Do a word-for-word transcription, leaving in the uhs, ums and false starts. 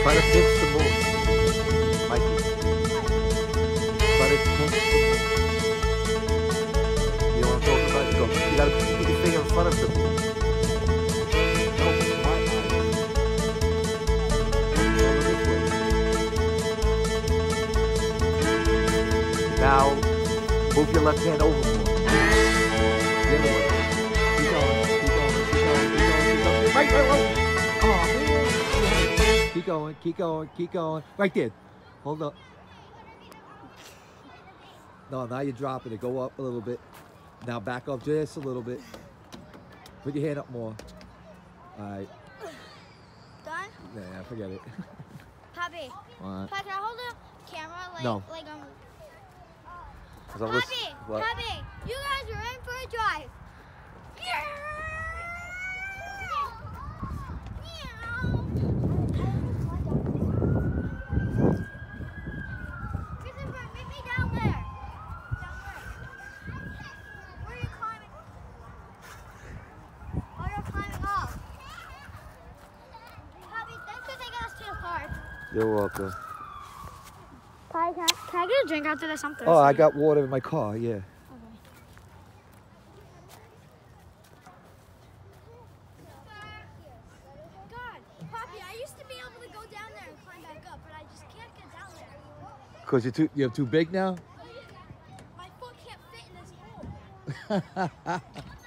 Try to pinch the moon. Mikey. Try to pinch the moon. You know what I'm talking about? You, go, you gotta put your finger in front of the moon. No, it's my eyes. Over this way. Now, move your left hand over more. The other way. Keep going, keep going, keep going, keep going, keep going. Right, right, right. Oh, man. Keep going, keep going, keep going. Right there. Hold up. No, now you're dropping it. Go up a little bit. Now back up just a little bit. Put your hand up more. All right. Done? Yeah, forget it. Poppy. What? Poppy, can I hold the camera like, No. like um... Poppy, what? Poppy, you guys are in for a drive. Yeah! Christopher, meet me down there. Down there. Where are you climbing? Oh, you're climbing off. Poppy, thanks for taking us to the park. You're welcome. Poppy, can I, can I get a drink after this? I'm thirsty. Oh, I got water in my car, yeah. Okay. God, Poppy, I used to be able to go down there and climb back up, but I just can't get down there. Because you're too, you're too big now? My foot can't fit in this hole.